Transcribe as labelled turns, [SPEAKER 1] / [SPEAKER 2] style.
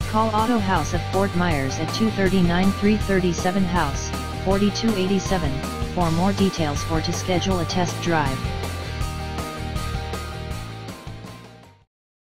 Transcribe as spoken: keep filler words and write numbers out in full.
[SPEAKER 1] Call Auto House of Fort Myers at two thirty-nine three thirty-seven House, forty-two eighty-seven, for more details or to schedule a test drive.